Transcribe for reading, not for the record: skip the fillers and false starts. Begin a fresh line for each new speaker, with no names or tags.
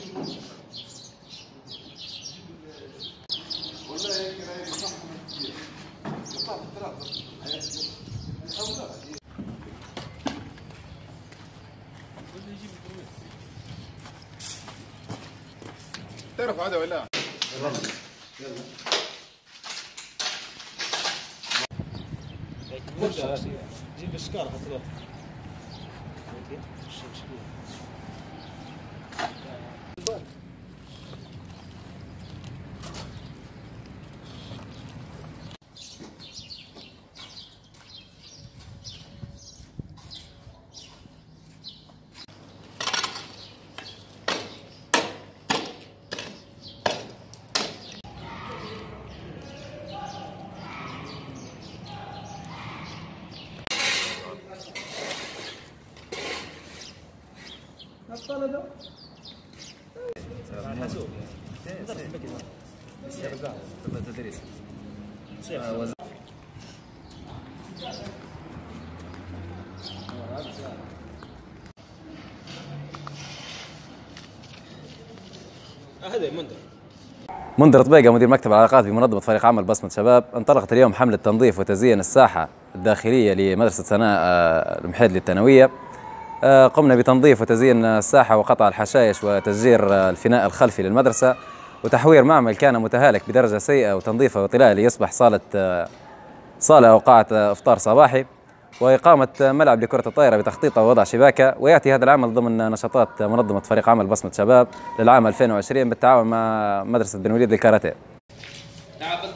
تعرف هذا ولا؟ يلا جيب الشكار حط له.
الطلبة
حاسوب تدريس هذا
منذر طبيقة مدير مكتب العلاقات بمنظمة فريق عمل بصمة شباب انطلقت اليوم حملة تنظيف وتزيين الساحة الداخلية لمدرسة سناء المحيد للثانوية. قمنا بتنظيف وتزيين الساحة وقطع الحشائش وتسجير الفناء الخلفي للمدرسة وتحوير معمل كان متهالك بدرجة سيئة وتنظيفه وطلاء ليصبح صالة أو قاعة إفطار صباحي، وإقامة ملعب لكرة الطائرة بتخطيطه ووضع شباكة. ويأتي هذا العمل ضمن نشاطات منظمة فريق عمل بصمة شباب للعام 2020 بالتعاون مع مدرسة بن وليد للكاراتيه.